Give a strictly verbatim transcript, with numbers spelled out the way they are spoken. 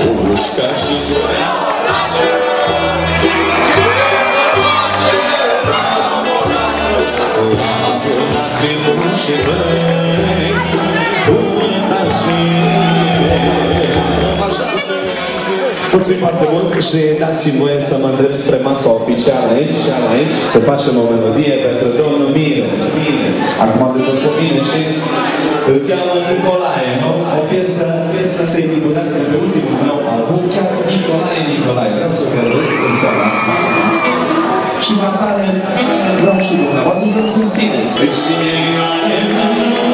Pușca și jurea de mușe băi, bună și așa se... Mulțumim foarte mult și dați-mi voie să mă îndrept spre masa oficială aici, aici, să facem o melodie pentru domnul Mire. Acum, după mine, știți, îl cheamă Nicolae, nu? O piesă, piesă se intitulează pe ultimul meu album, chiar Nicolae, Nicolae. Vreau să vorbesc în seara asta. Și mai tare vreau și dumneavoastră să-l susțineți. Deci cine e